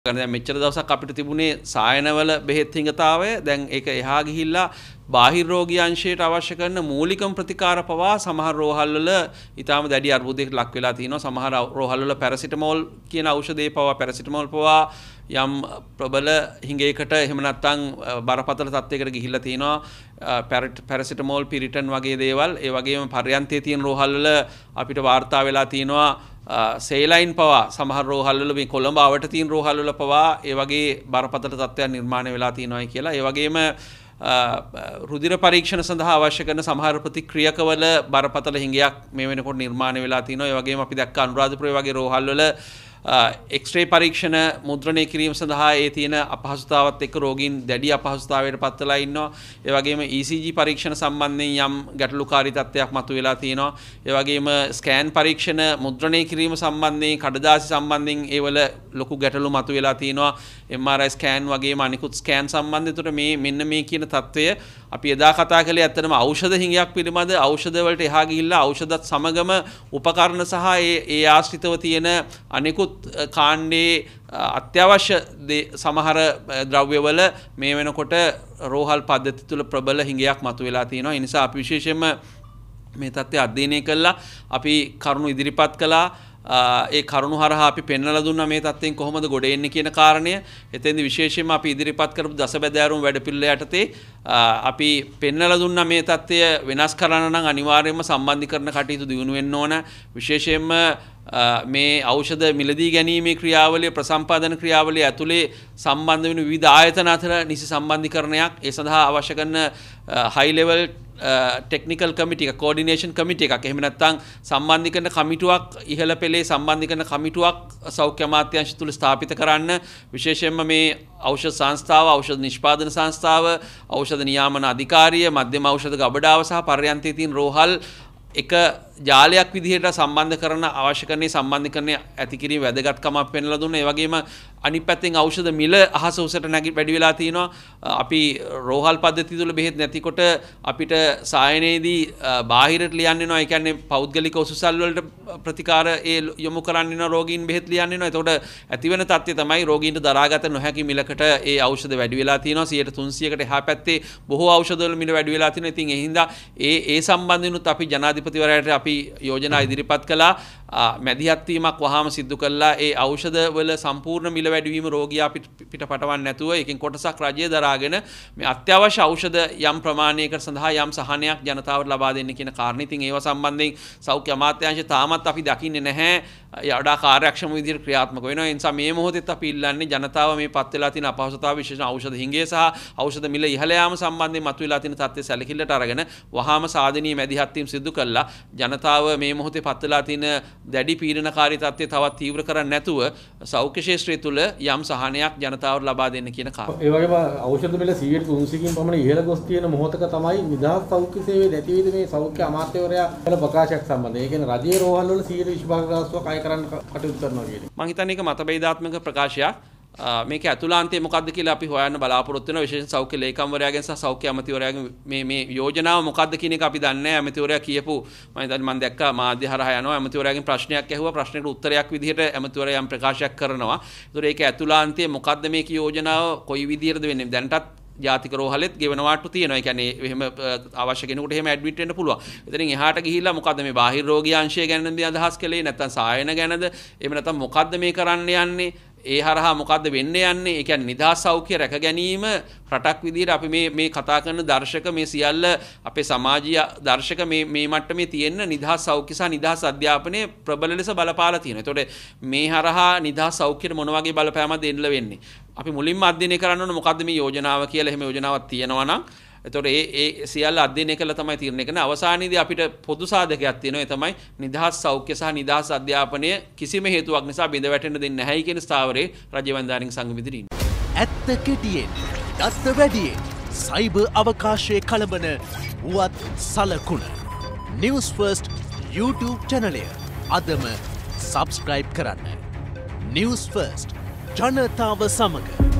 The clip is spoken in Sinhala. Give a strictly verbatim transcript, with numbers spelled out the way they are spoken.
දැන් මෙච්චර දවසක් අපිට තිබුණේ සායනවල බෙහෙත් හිඟතාවය දැන් ඒක එහා ගිහිල්ලා බාහිර රෝගී අංශයට අවශ්‍ය කරන මූලිකම ප්‍රතිකාර පවා සමහර රෝහල් වල ඊටාම දැඩි අර්බුදයකට ලක් වෙලා තිනවා සමහර රෝහල් වල පැරසිටමෝල් කියන ඖෂධය පවා පැරසිටමෝල් පවා යම් ප්‍රබල හිඟයකට එහෙම නැත්නම් බරපතල තත්යකට ගිහිල්ලා තිනවා පැරසිටමෝල් පිරිටන් වගේ දේවල් ඒ වගේම පර්යන්තයේ තියෙන රෝහල් වල අපිට වාර්තා වෙලා තිනවා සේලයින් පවා සමහර රෝහල් වල මේ කොළඹ අවට තියෙන රෝහල් වල පවා ඒ වගේ බරපතල තත්ත්වයන් නිර්මාණය වෙලා තියෙනවායි කියලා ඒ වගේම රුධිර පරීක්ෂණ සඳහා අවශ්‍ය කරන සමහර ප්‍රතික්‍රියකවල බරපතල හිඟයක් මේ වෙනකොට නිර්මාණය වෙලා තිනවා ඒ වගේම අපි දැක්ක අනුරාධපුරේ වගේ රෝහල් වල එක්ස්රේ පරීක්ෂණ මුද්‍රණය කිරීම සඳහා ඒ තියෙන අපහසුතාවත් එක්ක රෝගීන් දැඩි අපහසුතාවයට පත් වෙලා ඉන්නවා. ඒ වගේම E C G පරීක්ෂණ සම්බන්ධයෙන් යම් ගැටලුකාරී තත්ත්වයක් මතුවලා තියෙනවා. ඒ වගේම ස්කෑන් පරීක්ෂණ මුද්‍රණය කිරීම සම්බන්ධයෙන් කඩදාසි සම්බන්ධයෙන් ඒවල ලොකු ගැටලු මතුවලා තියෙනවා. M R I ස්කෑන් වගේම අනිකුත් ස්කෑන් සම්බන්ධයෙන් මේ මෙන්න මේ කියන තත්ත්වය අපි එදා කතා කළේ ඇත්තටම ඖෂධ හිඟයක් පිළිබඳ ඖෂධ වලට එහා ගිහිල්ලා ඖෂධත් සමගම උපකරණ සහ ඒ ඒ ආශ්‍රිතව තියෙන අනිකුත් කාණ්ඩේ අත්‍යවශ්‍ය සමහර ද්‍රව්‍යවල මේ වෙනකොට රෝහල් පද්ධති තුල ප්‍රබල හිඟයක් මතුවලා තියෙනවා. ඒ නිසා අපි විශේෂයෙන්ම මේ තත්ත්වය අධ්‍යයනය කළා. අපි කරුණු ඉදිරිපත් කළා. ඒ කරුණු හරහා අපි පෙන්වලා දුන්නා මේ තත්ත්වෙන් කොහොමද ගොඩ එන්නේ කියන කාරණය. එතෙන්දී විශේෂයෙන්ම අපි ඉදිරිපත් කරපු දසබැදෑරුම් වැඩපිළිවෙල යටතේ අපි පෙන්වලා දුන්නා මේ තත්ත්වය වෙනස් කරන්න නම් අනිවාර්යයෙන්ම සම්බන්ධීකරණ කටයුතු දියුණු වෙන්න ඕන. විශේෂයෙන්ම මේ ඖෂධ මිලදී ගැනීමේ ක්‍රියාවලිය ප්‍රසම්පාදන ක්‍රියාවලිය ඇතුලේ සම්බන්ධ වෙන විවිධ ආයතන අතර නිසි සම්බන්ධීකරණයක් ඒ සඳහා අවශ්‍ය කරන හයි ලෙවල් ටෙක්නිකල් කමිටි එක කෝඩිනේෂන් කමිටි එකක් එහෙම නැත්නම් සම්බන්ධීකරණ කමිටුවක් ඉහළ පෙළේ සම්බන්ධීකරණ කමිටුවක් සෞඛ්‍ය අමාත්‍යාංශය තුල ස්ථාපිත කරන්න විශේෂයෙන්ම මේ ඖෂධ සංස්ථාව ඖෂධ නිෂ්පාදන සංස්ථාව ඖෂධ නියාමන අධිකාරිය මධ්‍යම ඖෂධ ගබඩාව සහ පර්යන්තයේ තියෙන රෝහල් එක ජාලයක් විදිහට සම්බන්ධ කරන අවශ්‍ය කරන්නේ සම්බන්ධීකරණය ඇති කිරීම වැදගත්කමක් පෙන්වලා දුන්නා. ඒ වගේම අනිත් පැත්තෙන් ඖෂධ මිල අහස උසට නැගි වැඩි වෙලා තිනවා. අපි රෝහල් පද්ධතිය තුල බෙහෙත් නැතිකොට අපිට සායනයේදී බාහිරට ලියන්න වෙනවා. ඒ කියන්නේ පෞද්ගලික ඔසුසල් වලට ප්‍රතිකාර ඒ යොමු කරන්න වෙනවා රෝගීන් බෙහෙත් ලියන්න වෙනවා. එතකොට ඇති වෙන තත්ත්වය තමයි රෝගීන්ට දරාගත නොහැකි මිලකට ඒ ඖෂධ වැඩි වෙලා තිනවා. සියයට තුන්සියයකට එහා පැත්තේ බොහෝ ඖෂධ වල මිල වැඩි වෙලා තිනවා. ඉතින් ඒ හින්දා ඒ ඒ සම්බන්ධිනුත් අපි ජනාධිපතිවරයාට අපි යෝජනා ඉදිරිපත් කළා. මැදිහත් වීමක් වහාම සිදු කළා. ඒ ඖෂධ වල සම්පූර්ණ මිල වැඩිවීම රෝගියා පිට පටවන්න නැතුව ඒකෙන් කොටසක් රජය දරාගෙන මේ අත්‍යවශ්‍ය ඖෂධ යම් ප්‍රමාණයකට සඳහා යම් සහනයක් ජනතාවට ලබා දෙන්න කියන කාරණේ. ඉතින් ඒව සම්බන්ධයෙන් සෞඛ්‍ය අමාත්‍යාංශය තාමත් අපි දකින්නේ නැහැ වඩා කාර්යක්ෂම විදිහට ක්‍රියාත්මක වෙනවා. ඒ නිසා මේ මොහොතේත් අපි ඉල්ලන්නේ ජනතාව මේ පත් වෙලා තියෙන අපහසුතාව විශේෂයෙන් ඖෂධ හිඟය සහ ඖෂධ මිල ඉහළ යාම සම්බන්ධයෙන් මතුවලා තියෙන තත්ත්වය සැලකිල්ලට අරගෙන වහාම සාධනීය මැදිහත් වීම සිදු කළා. ජනතාව මේ මොහොතේ පත් වෙලා තියෙන දැඩි පීඩනකාරී තත්ත්වය තවත් තීව්‍ර කරන්නේ නැතුව සෞඛ්‍ය ශාස්ත්‍රය තුළ යම් සහනයක් ජනතාවට ලබා දෙන්න කියන කාරණා. ඒ වගේම ඖෂධ මිල සියයට තුන්සියකින් පමණ ඉහළ ගොස් තියෙන මොහොතක තමයි නිදහස් සෞඛ්‍ය සේවයේ නැතිවීම මේ සෞඛ්‍ය අමාත්‍යවරයා කළ ප්‍රකාශයක් සම්බන්ධයෙන්. ඒ කියන්නේ රජයේ රෝහල් වල සියයට විස්ස භාග ගාස්තුවක් අය කරන්න කටයුතු කරනවා කියන්නේ. මම හිතන්නේ ඒක මතභේදාත්මක ප්‍රකාශයක්. මේක ඇතුළාන්තයේ මොකද්ද කියලා අපි හොයන්න බලාපොරොත්තු වෙනවා. විශේෂයෙන් සෞඛ්‍ය ලේකම්වරයාගෙන් සහ සෞඛ්‍ය අමාත්‍යවරයාගෙන් මේ මේ යෝජනාව මොකද්ද කියන එක අපි දන්නේ නැහැ. අමාත්‍යවරයා කියපු මම හිතන්නේ මම දැක්කා මාධ්‍ය හරහා යනවා. අමාත්‍යවරයාගෙන් ප්‍රශ්නයක් ඇහුවා. ප්‍රශ්නෙට උත්තරයක් විදිහට අමාත්‍යවරයා යම් ප්‍රකාශයක් කරනවා. ඒතකොට ඒක ඇතුළාන්තයේ මොකද්ද මේක යෝජනාව කොයි විදිහටද වෙන්නේ? දැනටත් ජාතික රෝහලෙත් ගෙවනවාට්ටු තියෙනවා. ඒ කියන්නේ එහෙම අවශ්‍ය කෙනෙකුට එහෙම ඇඩ්මිට් වෙන්න පුළුවන්. එතනින් එහාට ගිහිල්ලා මොකද්ද මේ බාහිර රෝගී අංශය ගැනද අදහස් කළේ නැත්නම් සායන ගැනද? එහෙම නැත්නම් මොකද්ද මේ කරන්න යන්නේ? ඒ හරහා මොකද්ද වෙන්න යන්නේ? ඒ කියන්නේ නිදහස් සෞඛ්‍ය රැක ගැනීම රටක් විදිහට අපි මේ මේ කතා කරන දර්ශක මේ සියල්ල අපේ සමාජීය දර්ශක මේ මේ මට්ටමේ තියෙන නිදහස් සෞඛ්‍ය සහ නිදහස් අධ්‍යාපනයේ ප්‍රබල ලෙස බලපාලා තියෙනවා. ඒතකොට මේ හරහා නිදහස් සෞඛ්‍යෙට මොන වගේ බලපෑමක්ද දෙන්න වෙන්නේ? අපි මුලින්ම අධ්‍යයනය කරන්න ඕන මොකද්ද මේ යෝජනාව කියලා. එහෙම යෝජනාවක් තියෙනවා නම් එතකොට ඒ ඒ සියල්ල අධ්‍යයනය කළා තමයි තීරණය කරන්නේ. අවසානයේදී අපිට පොදු සාධකයක් තියෙනවා. ඒ තමයි නිදහස් සෞඛ්‍ය සහ නිදහස් අධ්‍යාපනය කිසිම හේතුවක් නිසා බිඳ වැටෙන්න දෙන්නේ නැහැයි කියන ස්ථාවරේ රජ්‍ය වන්දාරික සංගම ඉදිරියේ ඉන්නේ. ඇත්ත කෙටියෙන්, දත්ත වැඩියෙන්, සයිබර් අවකාශයේ කලබන වුවත් සලකුණ. News First YouTube channel අදම subscribe කරන්න. News First ජනතාව සමග